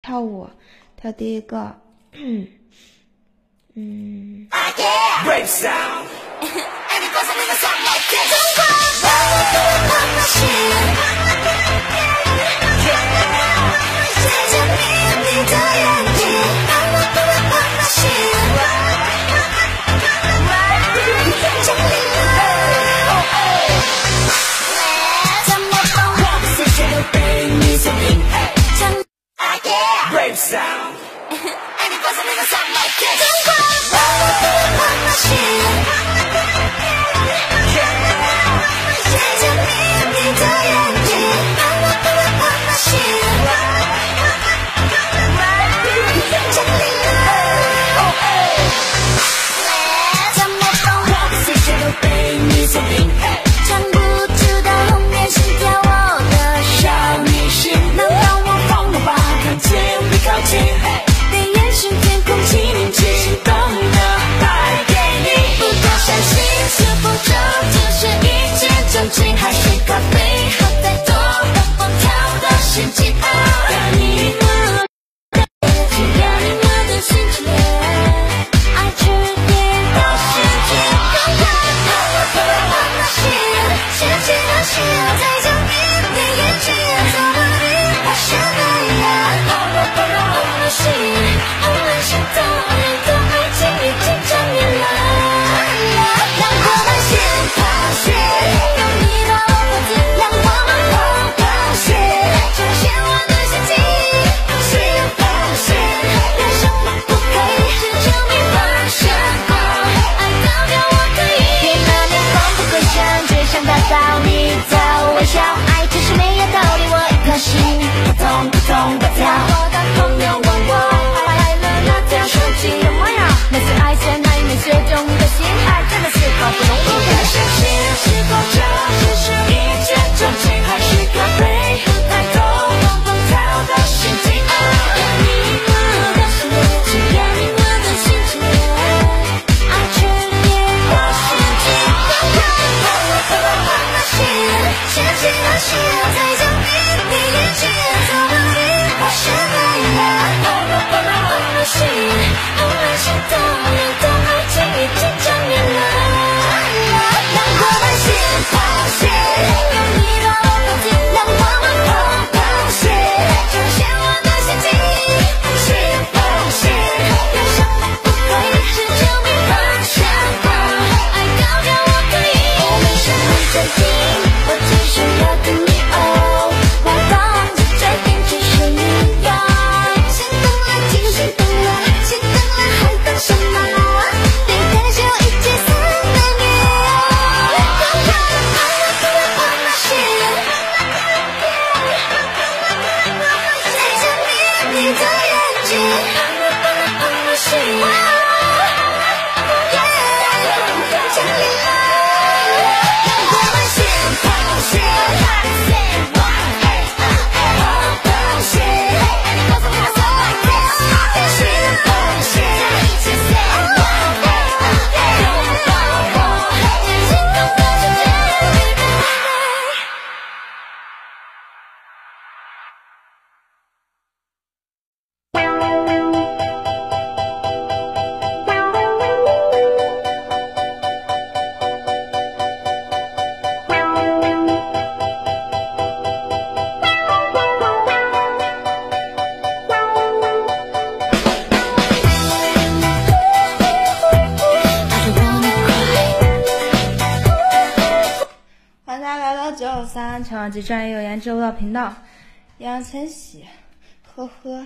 跳舞，跳第一个。953全网最专业有颜值舞蹈频道，易烊千玺，呵呵。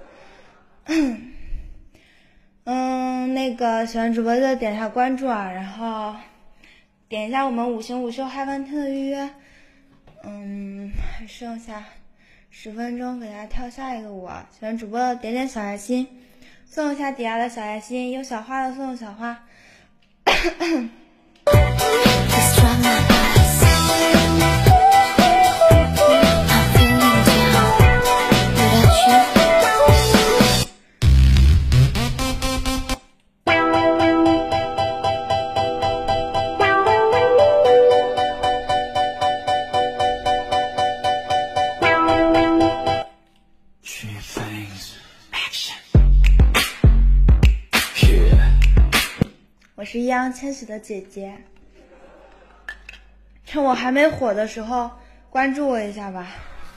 那个喜欢主播就点一下关注啊，然后点一下我们5星午休嗨翻天的预约。还剩下10分钟，给大家跳下一个舞啊！喜欢主播的点点小爱心，送一下底下的小爱心，有小花的送小花。 She thinks 我是易烊千玺的姐姐，趁我还没火的时候关注我一下吧。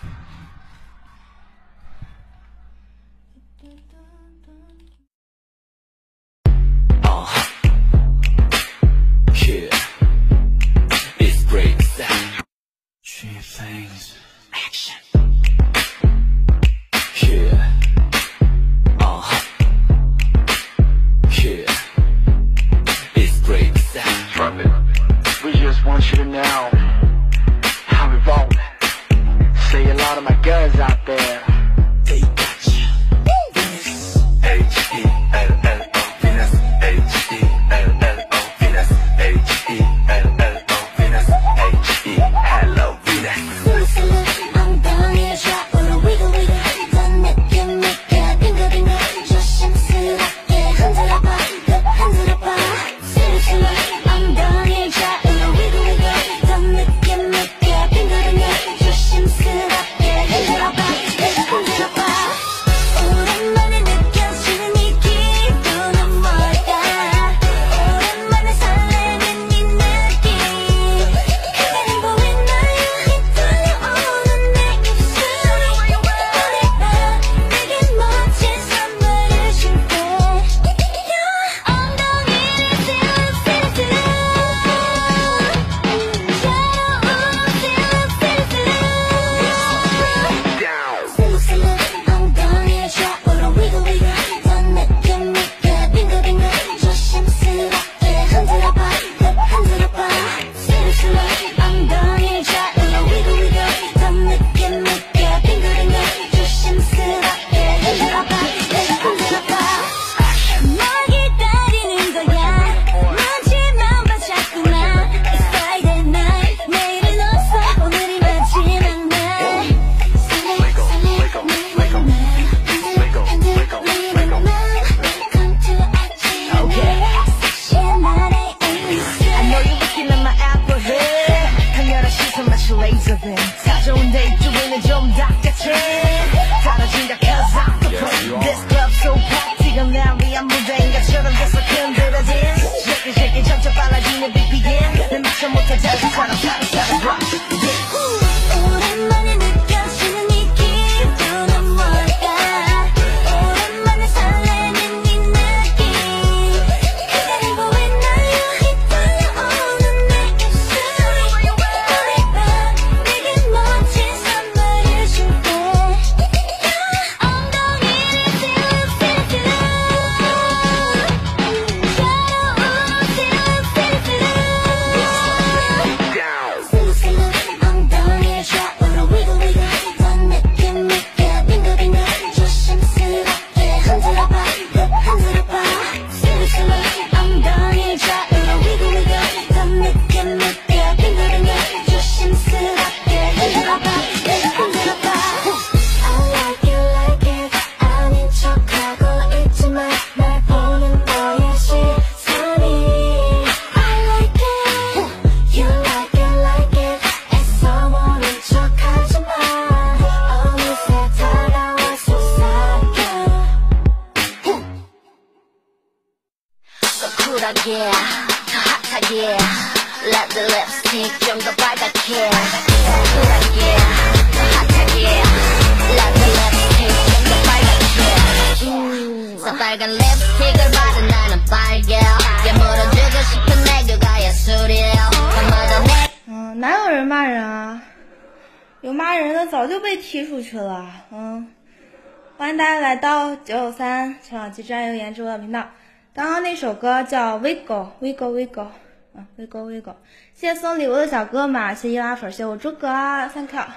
哪有人骂人啊？有骂人的早就被踢出去了。欢迎大家来到993全网最专业颜值播频道。刚刚那首歌叫 Wiggle， 谢谢送礼物的小哥们，谢谢伊拉粉，谢谢我诸葛，thank you。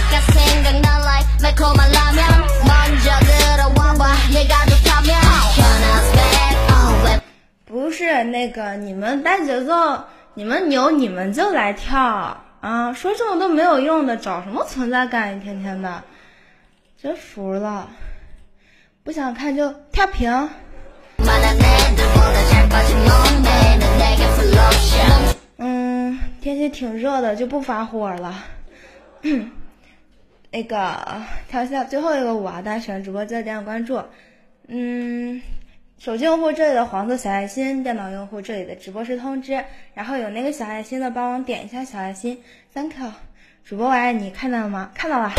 不是那个，你们带节奏，你们牛，你们就来跳啊！说这种都没有用的，找什么存在感？一天天的，真服了。不想看就跳屏。天气挺热的，就不发火了。那个跳一下最后一个舞啊，大家喜欢直播记得点点关注。 手机用户这里的黄色小爱心，电脑用户这里的直播室通知，然后有那个小爱心的帮忙点一下小爱心 ，Thank you， 主播我爱你，看到了吗？看到了。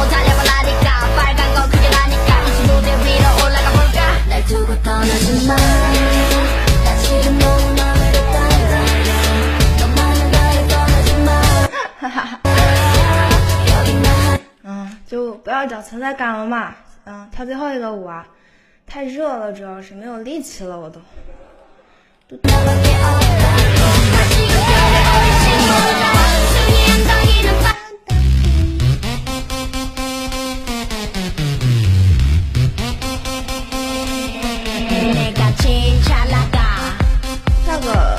哈哈，就不要找存在感了嘛。跳最后一个舞啊。太热了，主要是没有力气了，我都。那个。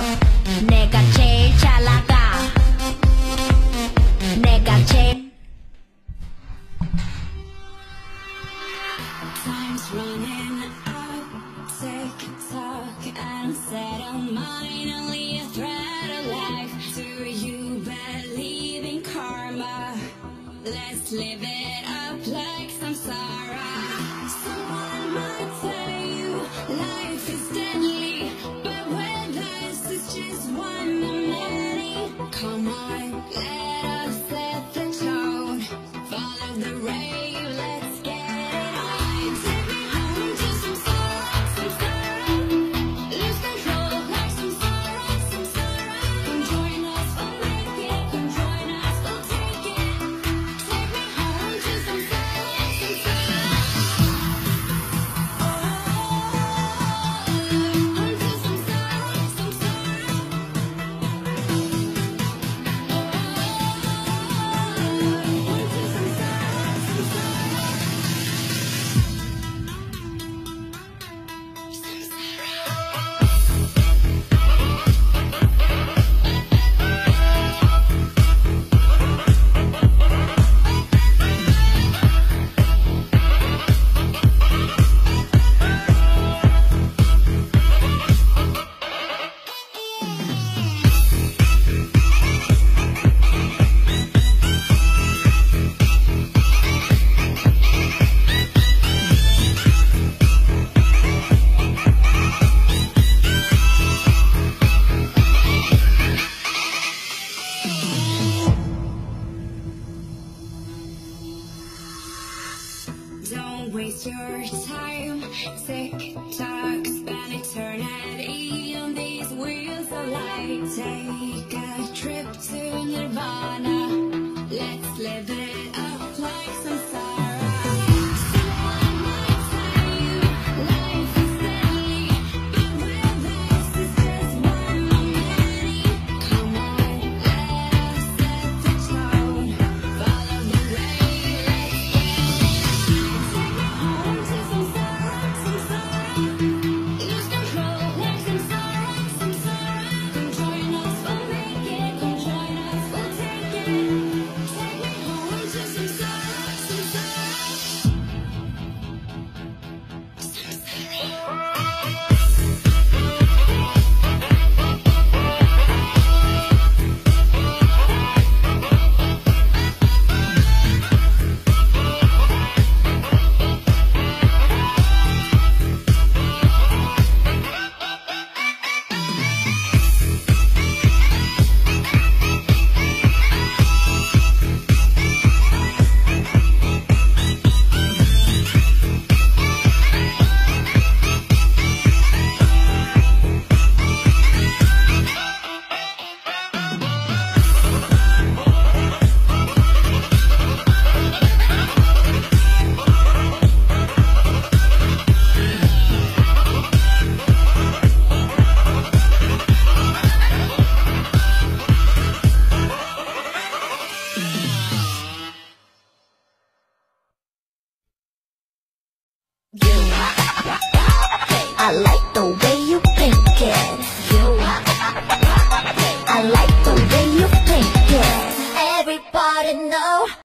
Live it up like samsara. Someone might tell you life is deadly, but with us it's just one of many. Come on, let us set the tone. Follow the rave, let's get it on. Take me home to samsara. Lose control like samsara. Come join us, we'll make it. Come join us, we'll take it. Don't waste your time. Tick-tock, spend eternity on these wheels of light. Take a trip to Nirvana. Let's live it up like samsara. Someone might tell you life is deadly, but with us it's just one of many. Come on, let us set the tone. Follow the way, let's get it. Take me home to samsara. Lose control like samsara. Come join us, we'll make it. Come join us, we'll take it. Take me home to samsara. I like